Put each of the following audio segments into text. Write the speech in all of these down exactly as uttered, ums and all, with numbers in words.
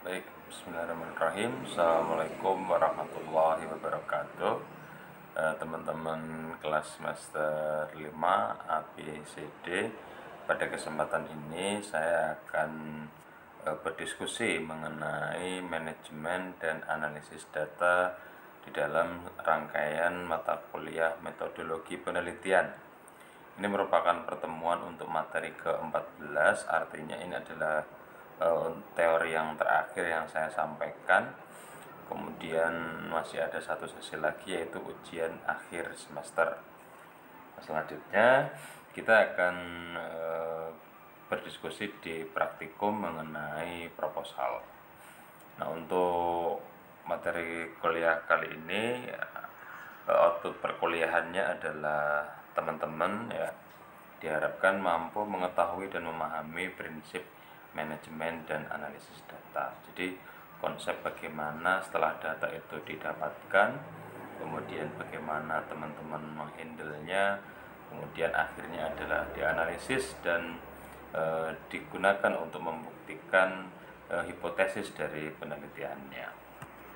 Baik, bismillahirrahmanirrahim. Assalamualaikum warahmatullahi wabarakatuh. Eh, teman-teman kelas semester lima A B C D, pada kesempatan ini saya akan eh, berdiskusi mengenai manajemen dan analisis data di dalam rangkaian mata kuliah metodologi penelitian. Ini merupakan pertemuan untuk materi ke empat belas, artinya ini adalah uh, teori yang terakhir yang saya sampaikan. Kemudian masih ada satu sesi lagi, yaitu ujian akhir semester. Selanjutnya kita akan uh, berdiskusi di praktikum mengenai proposal. Nah, untuk materi kuliah kali ini, output perkuliahannya adalah teman-teman ya diharapkan mampu mengetahui dan memahami prinsip manajemen dan analisis data. Jadi konsep bagaimana setelah data itu didapatkan, kemudian bagaimana teman-teman menghandle-nya, kemudian akhirnya adalah dianalisis dan e, digunakan untuk membuktikan e, hipotesis dari penelitiannya.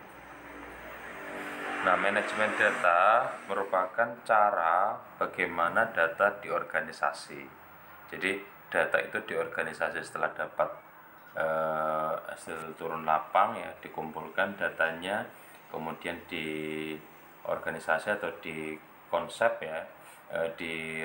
Nah, manajemen data merupakan cara bagaimana data diorganisasi. Jadi data itu diorganisasi setelah dapat eh, hasil turun lapang ya, dikumpulkan datanya, kemudian di organisasi atau di konsep ya, eh, di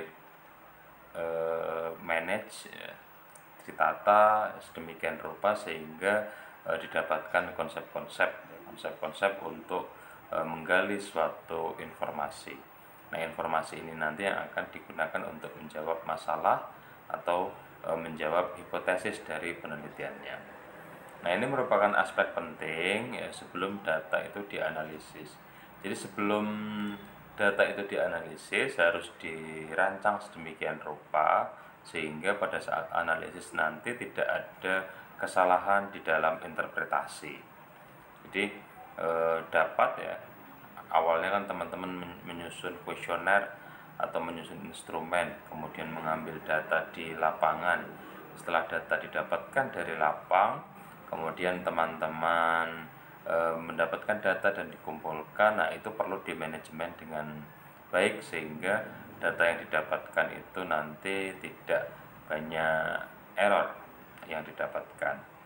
eh, manage ya, ditata sedemikian rupa sehingga eh, didapatkan konsep-konsep konsep-konsep untuk e, menggali suatu informasi. Nah, informasi ini nanti yang akan digunakan untuk menjawab masalah atau e, menjawab hipotesis dari penelitiannya. Nah, ini merupakan aspek penting ya sebelum data itu dianalisis. Jadi sebelum data itu dianalisis harus dirancang sedemikian rupa sehingga pada saat analisis nanti tidak ada kesalahan di dalam interpretasi. Jadi eh, dapat ya, awalnya kan teman-teman menyusun kuesioner atau menyusun instrumen, kemudian mengambil data di lapangan. Setelah data didapatkan dari lapang, kemudian teman-teman e, mendapatkan data dan dikumpulkan. Nah, itu perlu dimanajemen dengan baik sehingga data yang didapatkan itu nanti tidak banyak error yang didapatkan.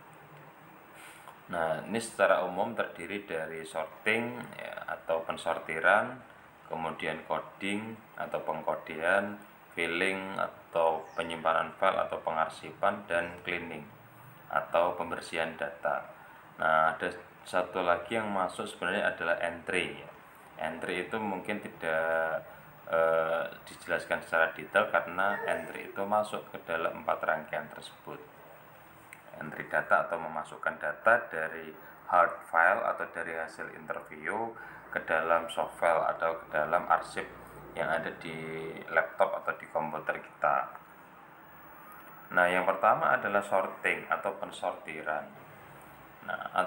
Nah, ini secara umum terdiri dari sorting ya, atau pensortiran, kemudian coding atau pengkodean, filling atau penyimpanan file atau pengarsipan, dan cleaning atau pembersihan data. Nah, ada satu lagi yang masuk sebenarnya adalah entry. Entry itu mungkin tidak eh, dijelaskan secara detail karena entry itu masuk ke dalam empat rangkaian tersebut. Entry data atau memasukkan data dari hard file atau dari hasil interview ke dalam soft file atau ke dalam arsip yang ada di laptop atau di komputer kita. Nah, yang pertama adalah sorting atau pensortiran. Nah,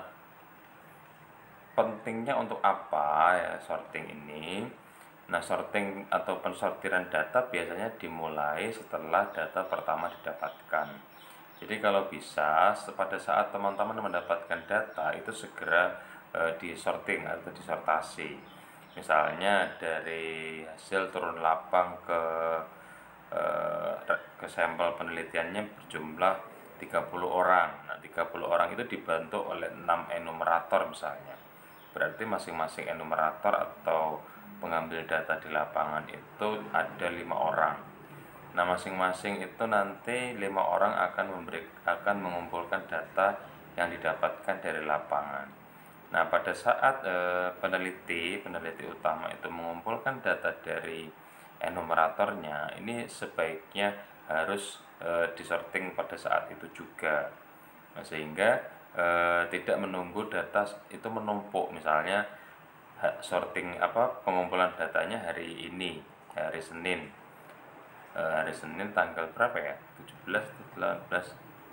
pentingnya untuk apa ya sorting ini? Nah, sorting atau pensortiran data biasanya dimulai setelah data pertama didapatkan. Jadi kalau bisa pada saat teman-teman mendapatkan data itu segera e, disorting atau disortasi. Misalnya dari hasil turun lapang ke e, ke sampel penelitiannya berjumlah tiga puluh orang. Nah, tiga puluh orang itu dibantu oleh enam enumerator misalnya. Berarti masing-masing enumerator atau pengambil data di lapangan itu ada lima orang. Nah, masing-masing itu nanti lima orang akan memberi, akan mengumpulkan data yang didapatkan dari lapangan. Nah, pada saat e, peneliti peneliti utama itu mengumpulkan data dari enumeratornya, ini sebaiknya harus e, disorting pada saat itu juga. Nah, sehingga e, tidak menunggu data itu menumpuk. Misalnya sorting apa pengumpulan datanya hari ini, hari Senin. Hari Senin tanggal berapa ya? tujuh belas atau delapan belas,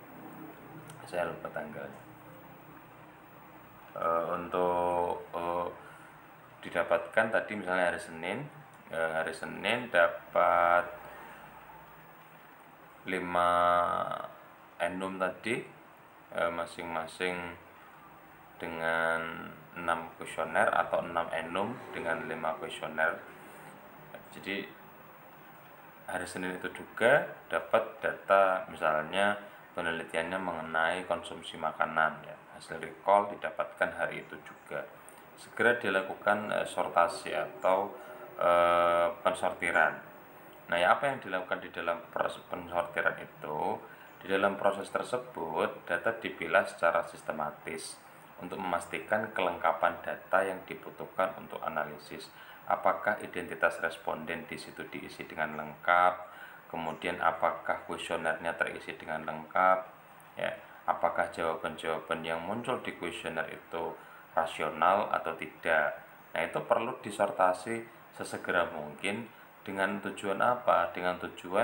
saya lupa tanggalnya. E, untuk e, didapatkan tadi misalnya hari Senin, e, hari Senin dapat lima enum tadi, e, masing-masing dengan enam kuesioner atau enam enum dengan lima kuesioner. Jadi hari Senin itu juga dapat data, misalnya penelitiannya mengenai konsumsi makanan ya, hasil recall didapatkan hari itu juga. Segera dilakukan e, sortasi atau e, pensortiran. Nah, ya, apa yang dilakukan di dalam proses pensortiran itu? Di dalam proses tersebut, data dipilah secara sistematis untuk memastikan kelengkapan data yang dibutuhkan untuk analisis. Apakah identitas responden di situ diisi dengan lengkap, kemudian apakah kuesionernya terisi dengan lengkap, ya, apakah jawaban-jawaban yang muncul di kuesioner itu rasional atau tidak. Nah, itu perlu disortasi sesegera mungkin dengan tujuan apa? Dengan tujuan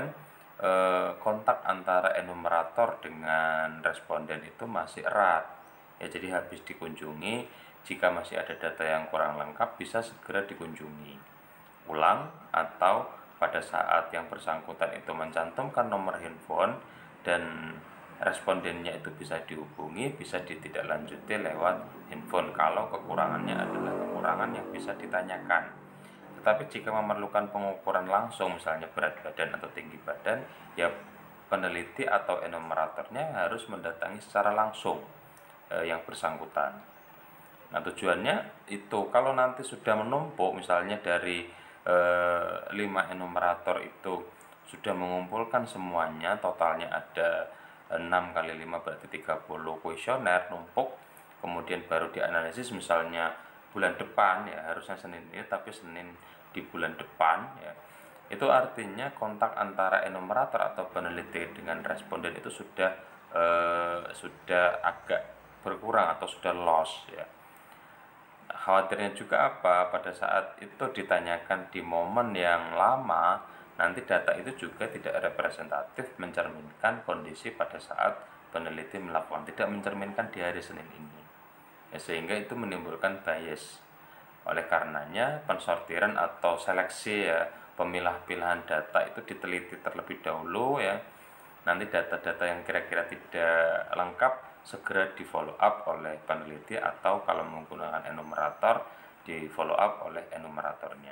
eh, kontak antara enumerator dengan responden itu masih erat. Ya, jadi habis dikunjungi, jika masih ada data yang kurang lengkap bisa segera dikunjungi ulang, atau pada saat yang bersangkutan itu mencantumkan nomor handphone dan respondennya itu bisa dihubungi, bisa ditindaklanjuti lewat handphone kalau kekurangannya adalah kekurangan yang bisa ditanyakan. Tetapi jika memerlukan pengukuran langsung, misalnya berat badan atau tinggi badan, ya peneliti atau enumeratornya harus mendatangi secara langsung eh, yang bersangkutan. Nah, tujuannya itu kalau nanti sudah menumpuk, misalnya dari eh, lima enumerator itu sudah mengumpulkan semuanya, totalnya ada enam kali lima berarti tiga puluh kuesioner numpuk, kemudian baru dianalisis misalnya bulan depan, ya harusnya Senin ini tapi Senin di bulan depan, ya itu artinya kontak antara enumerator atau peneliti dengan responden itu sudah eh, sudah agak berkurang atau sudah loss, ya. Khawatirnya juga apa? Pada saat itu ditanyakan di momen yang lama, nanti data itu juga tidak representatif mencerminkan kondisi pada saat peneliti melakukan, tidak mencerminkan di hari Senin ini, ya, sehingga itu menimbulkan bias. Oleh karenanya pensortiran atau seleksi, ya, pemilah-pilahan data itu diteliti terlebih dahulu, ya. Nanti data-data yang kira-kira tidak lengkap segera di follow up oleh peneliti, atau kalau menggunakan enumerator di follow up oleh enumeratornya.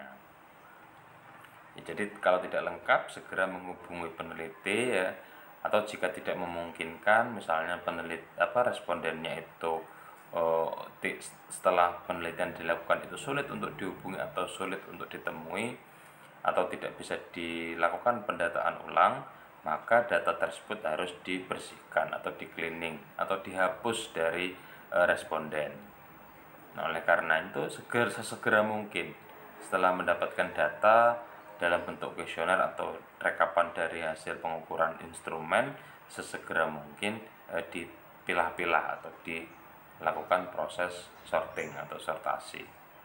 Ya, jadi kalau tidak lengkap segera menghubungi peneliti, ya, atau jika tidak memungkinkan, misalnya peneliti apa respondennya itu oh, setelah penelitian dilakukan itu sulit untuk dihubungi atau sulit untuk ditemui atau tidak bisa dilakukan pendataan ulang, maka data tersebut harus dibersihkan atau di cleaning atau dihapus dari e, responden. Nah, oleh karena itu segera sesegera mungkin setelah mendapatkan data dalam bentuk kuesioner atau rekapan dari hasil pengukuran instrumen, sesegera mungkin e, dipilah-pilah atau dilakukan proses sorting atau sortasi.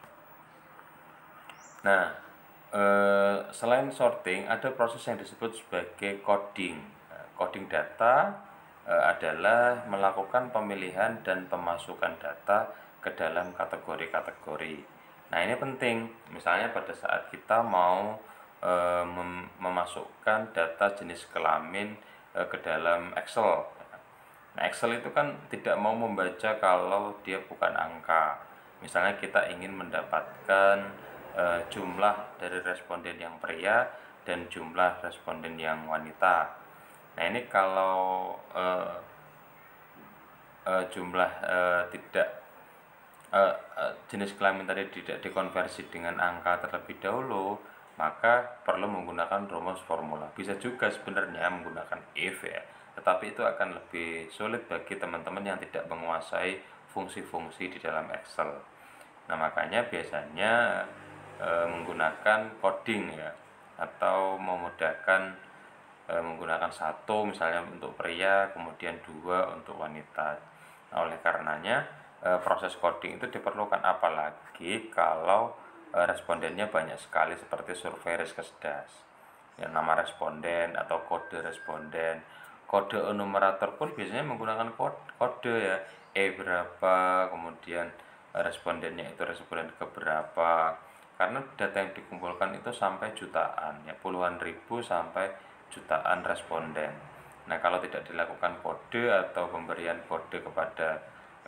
Nah, Uh, selain sorting, ada proses yang disebut sebagai coding. Uh, coding data uh, adalah melakukan pemilihan dan pemasukan data ke dalam kategori-kategori. Nah, ini penting. Misalnya pada saat kita mau uh, mem memasukkan data jenis kelamin uh, ke dalam Excel. Nah, Excel itu kan tidak mau membaca kalau dia bukan angka. Misalnya kita ingin mendapatkan Uh, jumlah dari responden yang pria dan jumlah responden yang wanita. Nah, ini kalau uh, uh, jumlah uh, tidak uh, uh, jenis kelamin tadi tidak dikonversi dengan angka terlebih dahulu, maka perlu menggunakan rumus formula. Bisa juga sebenarnya menggunakan if, ya, tetapi itu akan lebih sulit bagi teman-teman yang tidak menguasai fungsi-fungsi di dalam Excel. Nah, makanya biasanya E, menggunakan coding, ya, atau memudahkan e, menggunakan satu misalnya untuk pria, kemudian dua untuk wanita. Nah, oleh karenanya e, proses coding itu diperlukan, apalagi kalau e, respondennya banyak sekali seperti survei Riskesdas, ya, nama responden atau kode responden. Kode enumerator pun biasanya menggunakan kode, kode ya, E berapa, kemudian respondennya itu responden ke berapa. Karena data yang dikumpulkan itu sampai jutaan, ya, puluhan ribu sampai jutaan responden. Nah, kalau tidak dilakukan kode atau pemberian kode kepada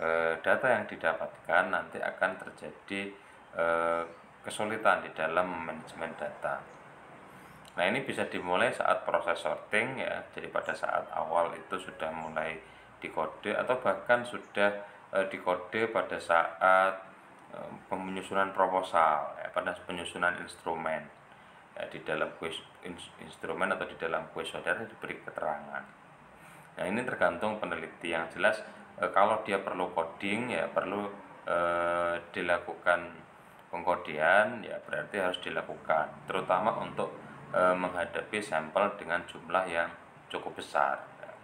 eh, data yang didapatkan nanti akan terjadi eh, kesulitan di dalam manajemen data. Nah, ini bisa dimulai saat proses sorting ya. Jadi pada saat awal itu sudah mulai dikode atau bahkan sudah eh, dikode pada saat eh, penyusunan proposal ya, pada penyusunan instrumen ya, di dalam kuis, instrumen atau di dalam kuesioner diberi keterangan. Nah, ini tergantung peneliti. Yang jelas eh, kalau dia perlu coding ya perlu eh, dilakukan pengkodean ya, berarti harus dilakukan terutama untuk eh, menghadapi sampel dengan jumlah yang cukup besar.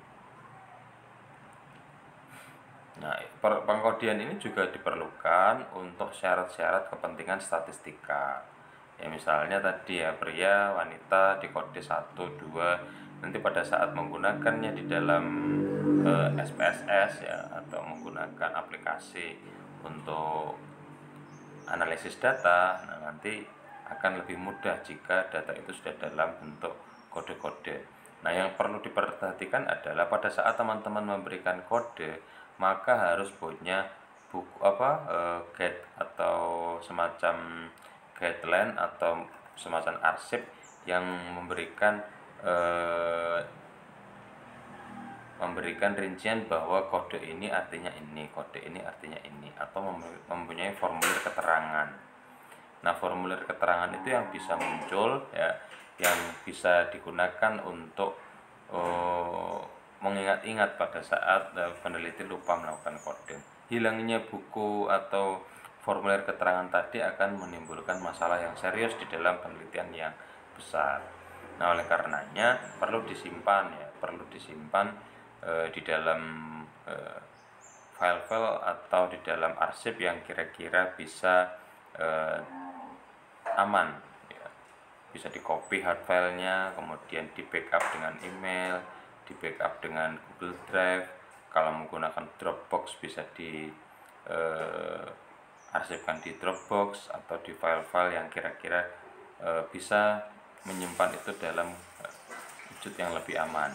Nah, pengkodean ini juga diperlukan untuk syarat-syarat kepentingan statistika. Ya, misalnya tadi ya, pria, wanita dikode satu, dua. Nanti pada saat menggunakannya di dalam eh, S P S S ya, atau menggunakan aplikasi untuk analisis data, nah nanti akan lebih mudah jika data itu sudah dalam bentuk kode-kode. Nah, yang perlu diperhatikan adalah pada saat teman-teman memberikan kode, maka harus punya buku apa eh, guide atau semacam guideline atau semacam arsip yang memberikan eh, memberikan rincian bahwa kode ini artinya ini, kode ini artinya ini, atau mempunyai formulir keterangan. Nah, formulir keterangan itu yang bisa muncul ya, yang bisa digunakan untuk uh, mengingat-ingat pada saat uh, peneliti lupa melakukan coding. Hilangnya buku atau formulir keterangan tadi akan menimbulkan masalah yang serius di dalam penelitian yang besar. Nah, oleh karenanya perlu disimpan ya, perlu disimpan uh, di dalam uh, file-file atau di dalam arsip yang kira-kira bisa uh, aman ya. Bisa di copy hard filenya, kemudian di backup dengan email, di backup dengan Google Drive. Kalau menggunakan Dropbox bisa di eh, arsipkan di Dropbox atau di file-file yang kira-kira eh, bisa menyimpan itu dalam eh, wujud yang lebih aman.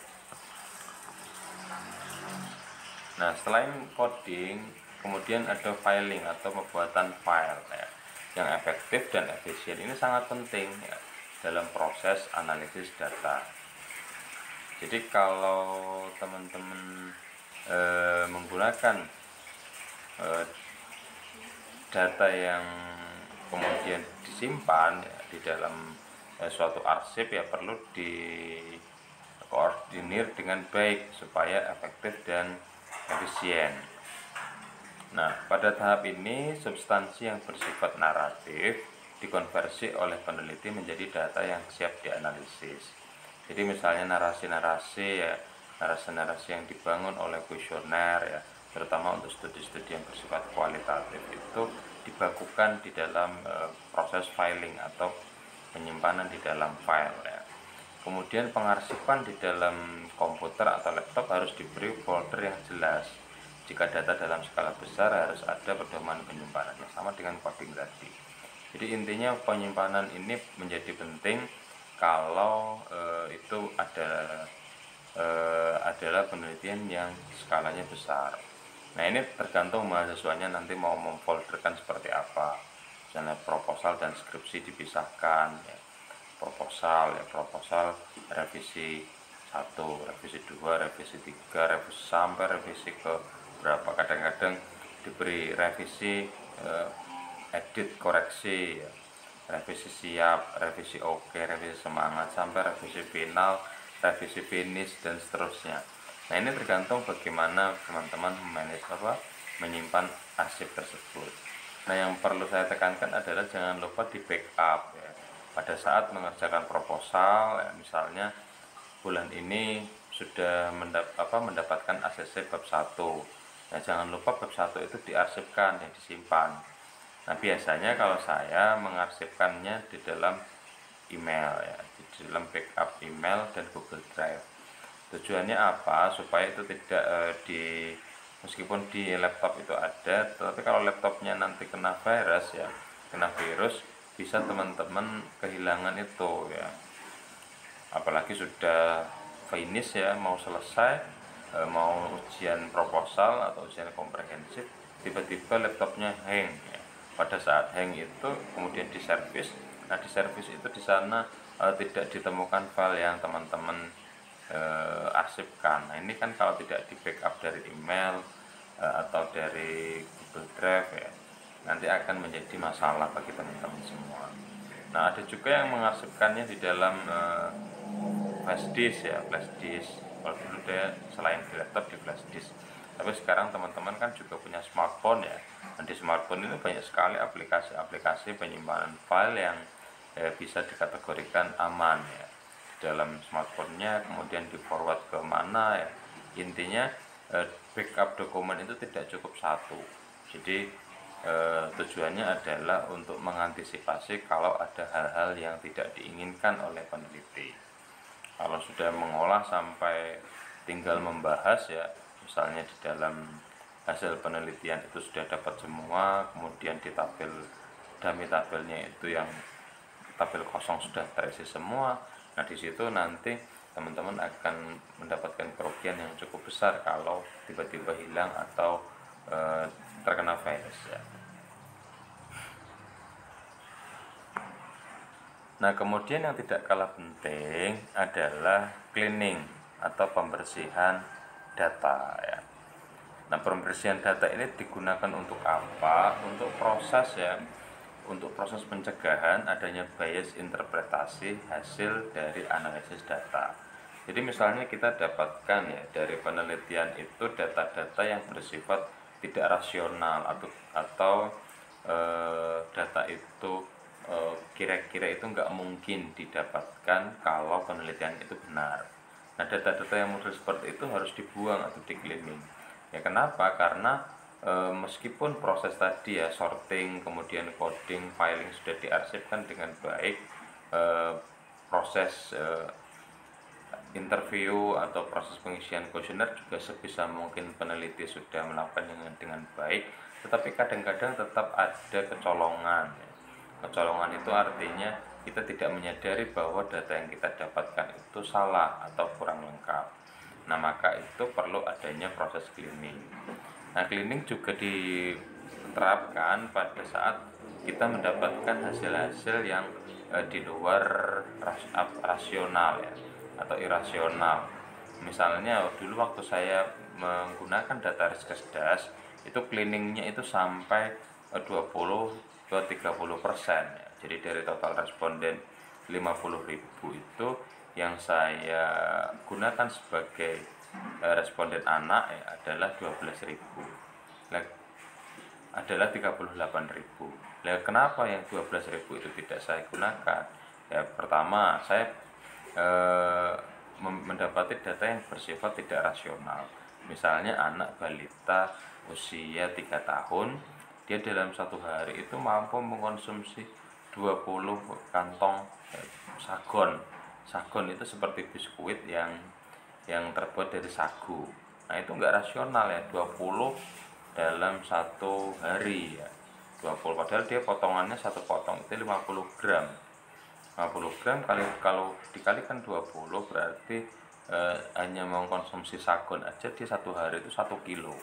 Nah, selain coding, kemudian ada filing atau pembuatan file ya, yang efektif dan efisien. Ini sangat penting ya, dalam proses analisis data. Jadi kalau teman-teman e, menggunakan e, data yang kemudian disimpan ya, di dalam e, suatu arsip ya perlu dikoordinir dengan baik supaya efektif dan efisien. Nah, pada tahap ini substansi yang bersifat naratif dikonversi oleh peneliti menjadi data yang siap dianalisis. Jadi misalnya narasi-narasi ya, narasi-narasi yang dibangun oleh kuesioner ya, terutama untuk studi-studi yang bersifat kualitatif itu dibakukan di dalam e, proses filing atau penyimpanan di dalam file ya. Kemudian pengarsipan di dalam komputer atau laptop harus diberi folder yang jelas. Jika data dalam skala besar harus ada pedoman penyimpanannya, sama dengan coding tadi. Jadi intinya penyimpanan ini menjadi penting kalau e, itu ada e, adalah penelitian yang skalanya besar. Nah, ini tergantung mahasiswanya nanti mau memfolderkan seperti apa. Misalnya proposal dan skripsi dipisahkan ya. Proposal ya, proposal revisi satu, revisi dua, revisi tiga, revisi sampai revisi ke berapa, kadang-kadang diberi revisi eh, edit koreksi ya. Revisi siap, revisi oke, revisi semangat, sampai revisi final, revisi finish dan seterusnya. Nah, ini tergantung bagaimana teman-teman memanage apa menyimpan arsip tersebut. Nah, yang perlu saya tekankan adalah jangan lupa di backup ya. Pada saat mengerjakan proposal ya, misalnya bulan ini sudah mendap apa, mendapatkan A C C bab satu. Nah, jangan lupa bab satu itu diarsipkan, ya, disimpan. Nah, biasanya kalau saya mengarsipkannya di dalam email ya, di dalam backup email dan Google Drive. Tujuannya apa? Supaya itu tidak eh, di meskipun di laptop itu ada, tetapi kalau laptopnya nanti kena virus ya, kena virus, bisa teman-teman kehilangan itu ya. Apalagi sudah finish ya, mau selesai, e, mau ujian proposal atau ujian komprehensif, tiba-tiba laptopnya hang ya. Pada saat hang itu kemudian diservis, nah diservis itu di sana e, tidak ditemukan file yang teman-teman e, arsipkan. Nah ini kan kalau tidak di backup dari email e, atau dari Google Drive ya, nanti akan menjadi masalah bagi teman-teman semua. Nah ada juga yang mengarsipkannya di dalam e, flash disk ya, flash disk. Kalau dulu dia selain di laptop di flash disk, tapi sekarang teman-teman kan juga punya smartphone ya, dan di smartphone itu banyak sekali aplikasi-aplikasi penyimpanan file yang eh, bisa dikategorikan aman ya di dalam smartphone-nya, kemudian di forward ke mana ya. Intinya eh, backup dokumen itu tidak cukup satu, jadi eh, tujuannya adalah untuk mengantisipasi kalau ada hal-hal yang tidak diinginkan oleh peneliti. Kalau sudah mengolah sampai tinggal membahas ya, misalnya di dalam hasil penelitian itu sudah dapat semua, kemudian di tabel dummy tabelnya itu yang tabel kosong sudah terisi semua. Nah di situ nanti teman-teman akan mendapatkan kerugian yang cukup besar kalau tiba-tiba hilang atau e, terkena virus ya. Nah kemudian yang tidak kalah penting adalah cleaning atau pembersihan data ya. Nah pembersihan data ini digunakan untuk apa? Untuk proses ya, untuk proses pencegahan adanya bias interpretasi hasil dari analisis data. Jadi misalnya kita dapatkan ya dari penelitian itu data-data yang bersifat tidak rasional atau atau e, data itu kira-kira itu nggak mungkin didapatkan kalau penelitian itu benar. Nah data-data yang model seperti itu harus dibuang atau di cleaning ya. Kenapa? Karena e, meskipun proses tadi ya sorting, kemudian coding, filing sudah diarsipkan dengan baik, e, proses e, interview atau proses pengisian kuesioner juga sebisa mungkin peneliti sudah melakukan dengan, dengan baik, tetapi kadang-kadang tetap ada kecolongan ya. Kecolongan itu artinya kita tidak menyadari bahwa data yang kita dapatkan itu salah atau kurang lengkap. Nah maka itu perlu adanya proses cleaning. Nah cleaning juga diterapkan pada saat kita mendapatkan hasil-hasil yang eh, di luar ras, rasional ya, atau irasional. Misalnya dulu waktu saya menggunakan data Riskesdas itu cleaningnya itu sampai eh, dua puluh ke tiga puluh persen ya. Jadi dari total responden lima puluh ribu itu yang saya gunakan sebagai eh, responden anak ya, adalah dua belas ribu, nah, adalah tiga puluh delapan ribu. Nah, kenapa yang dua belas ribu itu tidak saya gunakan? Ya pertama saya eh, mendapati data yang bersifat tidak rasional. Misalnya anak balita usia tiga tahun, dia dalam satu hari itu mampu mengkonsumsi dua puluh kantong eh, sagon. Sagon itu seperti biskuit yang yang terbuat dari sagu. Nah itu enggak rasional ya, dua puluh dalam satu hari ya. dua puluh padahal dia potongannya satu potong itu lima puluh gram. lima puluh gram kali kalau dikalikan dua puluh berarti eh, hanya mengkonsumsi sagon aja dia satu hari itu satu kilo.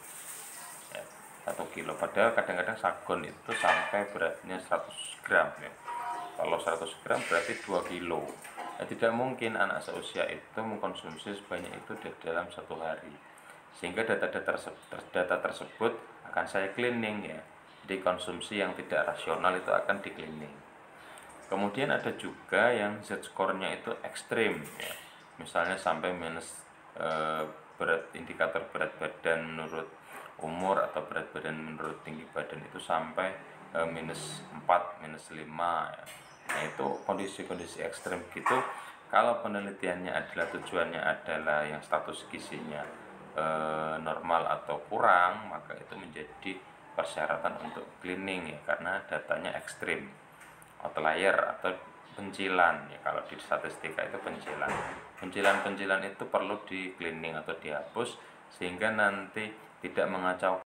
satu kilo, padahal kadang-kadang sagon itu sampai beratnya seratus gram ya. Kalau seratus gram berarti dua kilo. Nah, tidak mungkin anak seusia itu mengkonsumsi sebanyak itu dalam satu hari. Sehingga data-data tersebut, data tersebut akan saya cleaning ya. Jadi konsumsi yang tidak rasional itu akan di cleaning. Kemudian ada juga yang Z-score-nya itu ekstrim ya. Misalnya sampai minus eh, berat indikator berat badan menurut umur atau berat badan menurut tinggi badan itu sampai e, minus empat, minus lima ya. Nah itu kondisi-kondisi ekstrem gitu. Kalau penelitiannya adalah tujuannya adalah yang status gizinya e, normal atau kurang, maka itu menjadi persyaratan untuk cleaning ya, karena datanya ekstrim, outlier atau pencilan ya. Kalau di statistika itu pencilan. Pencilan-pencilan itu perlu di cleaning atau dihapus sehingga nanti tidak mengacaukan